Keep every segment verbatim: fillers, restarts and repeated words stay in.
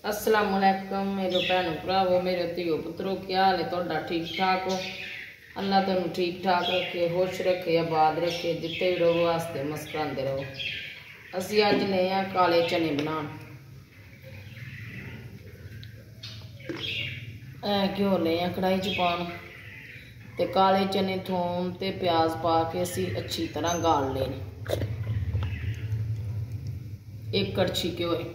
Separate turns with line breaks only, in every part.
अस्सलाम वालेकुम मेरे भैनों भरावो मेरे धियो पुत्रो, क्या हाल है तुहाडा? ठीक ठाक हो? अल्लाह तुहानू ठीक ठाक रखे, खुश रखे, आबाद रखे, जिते भी रहो वास्ते मुस्कुराते रहो। असी अज ले आ काले चने बनान। घ्यो ले आ कढ़ाई च पान ते काले चने थोम ते प्याज पा के असी अच्छी तरह गाल ले। एक कड़छी घ्यो है।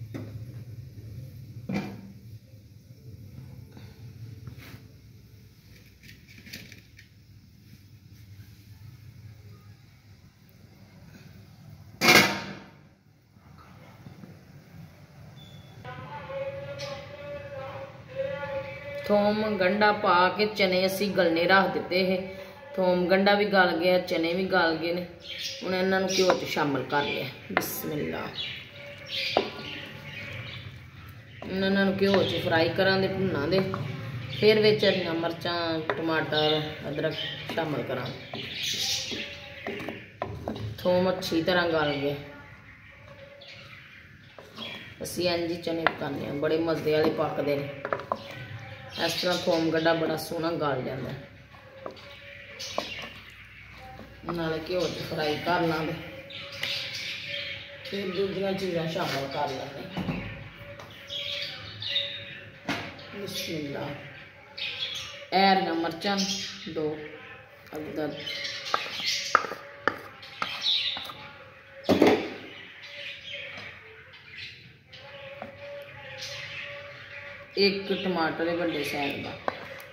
थोम गंढा पा के चने असी गलने रख दिते है। थोम गंढा भी गल गया, चने भी गल गए ने। हुण इन्हां नूं घ्यो च शामिल कर लिया। बिस्मिल्लाह। हुण इन्हां नूं घ्यो च फ्राई करां दे, भुन्ना दे। फिर विच हरियां मिर्चां, टमाटर, अदरक शामिल करां। थोम अच्छी तरह गल गए। असी इंज चने पकाने हैं, बड़े मज़े वाले पकते हैं। इस तरह थोम गंढा बड़ा सोहना गल जाता है। नाले घ्यो च फ्राई कर लांगे, फिर दूसरी चीज़ां शामिल कर लेंगे। बिस्मिल्लाह। हरियां मिर्चां दो अदद, एक टमाटर है बड़े साइज का,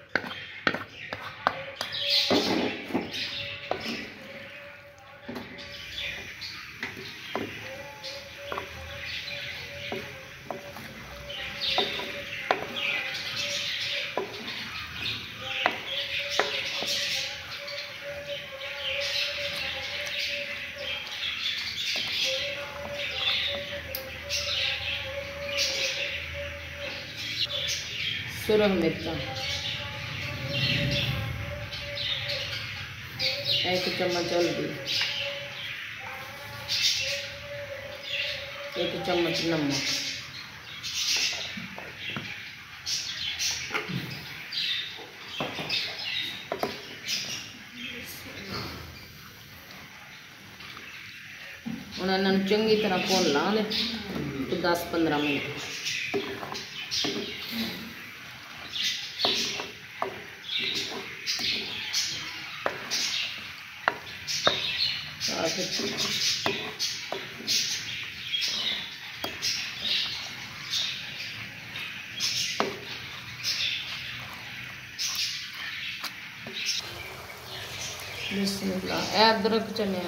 सुरख मिर्चा एक चम्मच हल्दी, एक चम्मच नमक, हुण इन्हां नूं चंगी तरह भुन लांगे तो दस पंद्रह मिनट। बिस्मिल्लाह। अदरक चने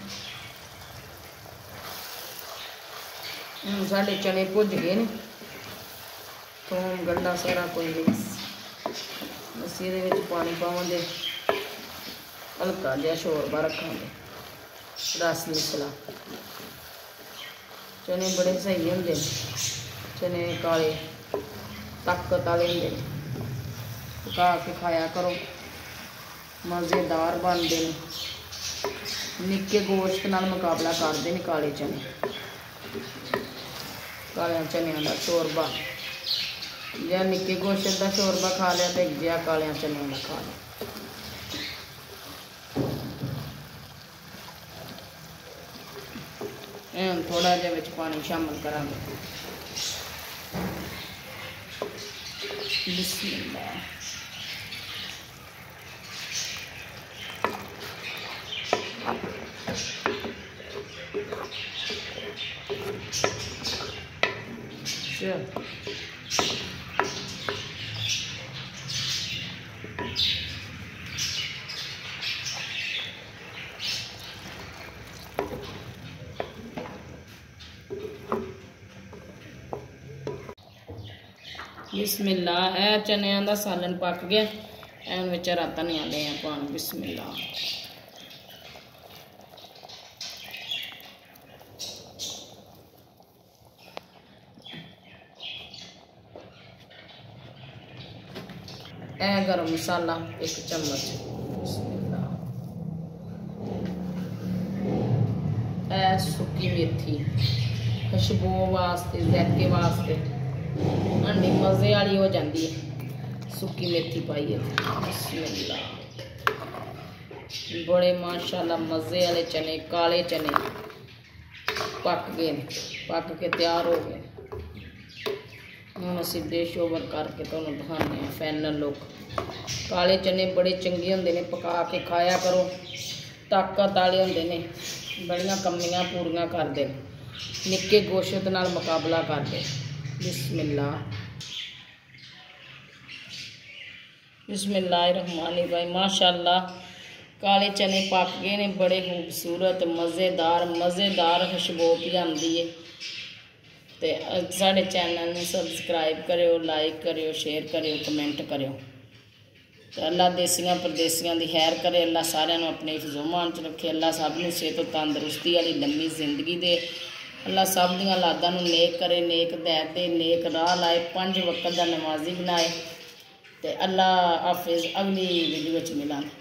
साढ़े चने भुज गए ने। थोम गंढा सारा कोई बस ये पानी पावे, हल्का जहा शोरबा रखांगे, रस मिसला। चने बड़े सही होंगे, चने काले ताकत वाले होंगे, पका के खाया करो, मज़ेदार बनते हैं। निक्के गोश्त नाल मुकाबला करते हैं काले चने। काले चनिया का शोरबा या निक्के गोश्त का शोरबा खा लिया तो जिया काले चनिया का खा लिया। थोड़ा जिहा विच पानी शामिल करांगे। बिस्मिल्लाह। बिस्मिल्लाह। ए चनिया का सालन पक गया। एन विच हरा धनिया ले पान। बिस्मिल्लाह। ए गरम मसाला एक चम्मच। बिस्मिल्लाह। ए सुक्की मेथी खुशबू वास्ते, जैके वास्ते। हांडी मज़े वाली हो जाती है। सुक्की मेथी पाई है, बिस्मिल्लाह। बड़े माशाल्लाह मज़े वाले चने, काले चने पक गए, पक के तैयार हो गए। हम असीं डिश ओवर करके तुहानूं दिखाने हैं फाइनल लुक। काले चने बड़े चंगे होंदे ने, पका के खाया करो, ताकत वाले होंदे ने, बड़ियां कमियां पूरियां करदे, निक्के गोश्त नाल मुकाबला करदे। बिस्मिल्लाह बिस्मिल्लाहिर्रहमानिर्रहीम। माशाल्लाह काले चने पक गए ने, बड़े खूबसूरत मज़ेदार मज़ेदार खुशबू भी आती है। तो साढ़े चैनल में सबसक्राइब करो, लाइक करो, शेयर करो, कमेंट करो। तो अल्लाह देसियां परदेसियां की खैर करे, अल्लाह सारिਆਂ ਨੂੰ अपने हिफ्ज़ो-मान च रखे, अल्लाह सब ਨੂੰ सेहत तंदुरुस्ती वाली लंबी जिंदगी दे, अल्लाह सब ਦੀਆਂ औलादां ਨੂੰ नेक करे, नेक दैत दे, नेक राह लाए, पंज वक्त का नमाजी बनाए। तो अल्लाह हाफिज़, अगली वीडियो में मिलांगे।